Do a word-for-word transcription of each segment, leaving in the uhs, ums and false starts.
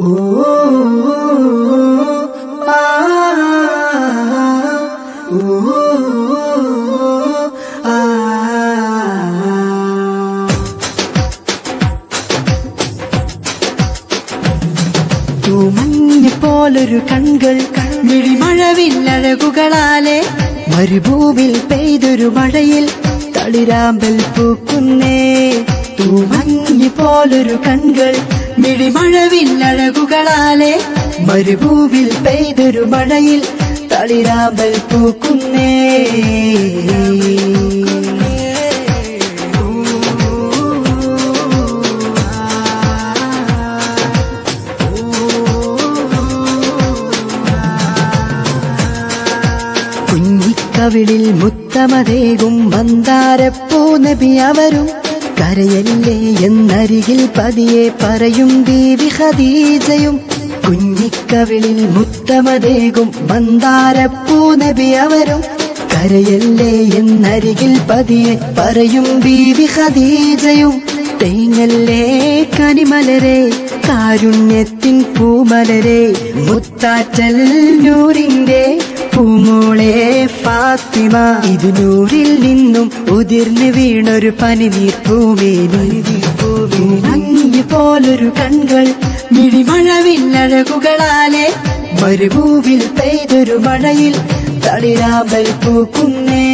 പോലൊരു കൺകൾ മിഴിമഴവില്ലഴകുകളാലെ മരുഭൂവിൽ പെയ്തൊരു മഴയിൽ തളിരാമ്പൽ പൂക്കുന്നേ. തൂമഞ്ഞി പോലൊരു കൺകൾ മിഴിമഴവില്ലഴകുകളാലെ മരുഭൂവിൽ പെയ്തൊരു മഴയിൽ തളിരാമ്പൽ പൂക്കുന്നേ. കുഞ്ഞിക്കവിളിൽ മുത്തമതേകും മന്ദാരപ്പൂ നബി അവരും കരയല്ലേ എന്നരികിൽ പതിയെ പറയും ബീവി ഖദീജയും. കുഞ്ഞിക്കവിളിൽ മുത്തമതേകും മന്ദാരപ്പൂ നബി അവരും കരയല്ലേ എന്നരികിൽ പതിയെ പറയും ബീവി ഖദീജയും. തേങ്ങല്ലേ കനിമലരെ കാരുണ്യത്തിൻ പൂമലരെ മുത്താറ്റൽ നൂറിന്റെ പൂമോളെ ഫാത്തിമ. ഇത് നൂറിൽ നിന്നും ഉതിർന്നു വീണൊരു പനിനീർ പൂമേനി. മഞ്ഞു പോലൊരു കൺകൾ മിഴിമഴവില്ലഴകുകളാലെ മരുഭൂവിൽ പെയ്തൊരു മഴയിൽ തളിരാമ്പൽ പൂക്കുന്നേ.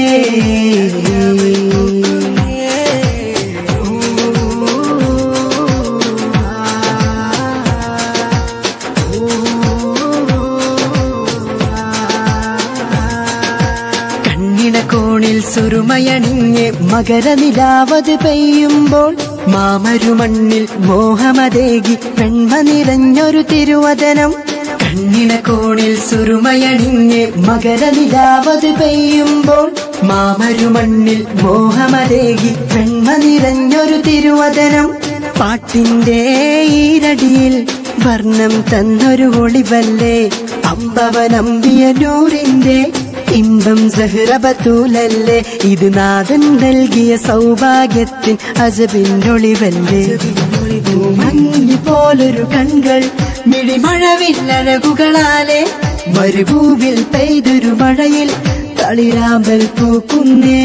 കോണിൽ സുറുമയണിഞ്ഞ് മകരനിലാവത് പെയ്യുമ്പോൾ മാമരുമണ്ണിൽ മോഹമതേകി പെൺമ നിറഞ്ഞൊരു തിരുവദനം. കണ്ണിന കോണിൽ സുറുമയണിഞ്ഞ് മകരനിലാവത് പെയ്യുമ്പോൾ മാമരുമണ്ണിൽ മോഹമതേകി പെൺമ നിറഞ്ഞൊരു തിരുവദനം. പാട്ടിന്റെ ഈരടിയിൽ വർണ്ണം തന്നൊരു ഒളിവല്ലേ അമ്പവനമ്പിയ നൂറിന്റെ ഇമ്പം സഹ്റബത്തൂലല്ലേ. ഇത് നാഥൻ നൽകിയ സൗഭാഗ്യത്തിൻ അജബിന്നൊളിവല്ലേ. മഞ്ഞു പോലൊരു കൺകൾ മിഴിമഴവില്ലഴകുകളാലെ മരുഭൂവിൽ പെയ്തൊരു മഴയിൽ തളിരാമ്പൽ പൂക്കുന്നേ.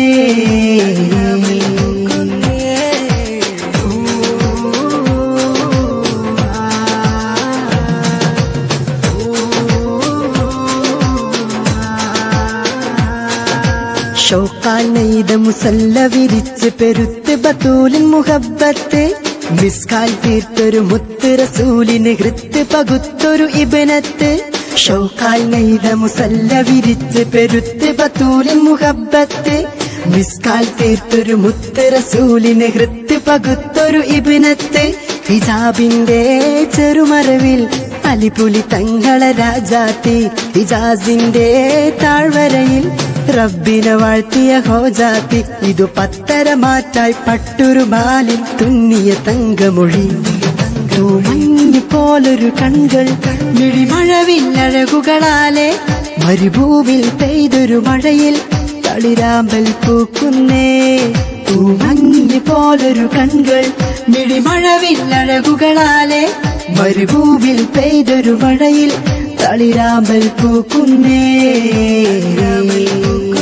ഷൗക്കാൽ നെയ്ത മുസല്ല വിരിച്ച് പെരുത്ത് ബത്തൂലിൻ മുഹബ്ബത്ത് മിസ്കാൽ തീർത്തൊരു മുത്ത് റസൂലിന് ഹൃത്ത് പകുത്തൊരു ഇബ്നത്ത്. ഷൗക്കാൽ നെയ്ത മുസല്ല വിരിച്ച് പെരുത്ത് ബത്തൂലിൻ മുഹബ്ബത്ത് മിസ്കാൽ തീർത്തൊരു മുത്ത് റസൂലിന് ഹൃത്ത് പകുത്തൊരു ഇബ്നത്ത്. ഹിജാബിന്റെ ചെറുമറവിൽ അലിപുലി തങ്ങളെ രാജാത്തി ഹിജാസിന്റെ താഴ്വരയിൽ റബ്ബിനെ വാഴ്ത്തിയ ഹോജാത്തി. ഇതു പത്തര മാറ്റായി പട്ടുരു ബാലിൽ തുന്നിയ തങ്കമൊഴി. മഞ്ഞു പോലൊരു കൺകൾ മിഴിമഴവില്ലഴകുകളാലെ മരുഭൂവിൽ പെയ്തൊരു മഴയിൽ തളിരാമ്പൽ പൂക്കുന്നേ. മഞ്ഞു പോലൊരു കൺകൾ മിഴിമഴവില്ലഴകുകളാലെ മരുഭൂവിൽ പെയ്തൊരു മഴയിൽ തളിരാമ്പൽ പൂക്കുന്നേ.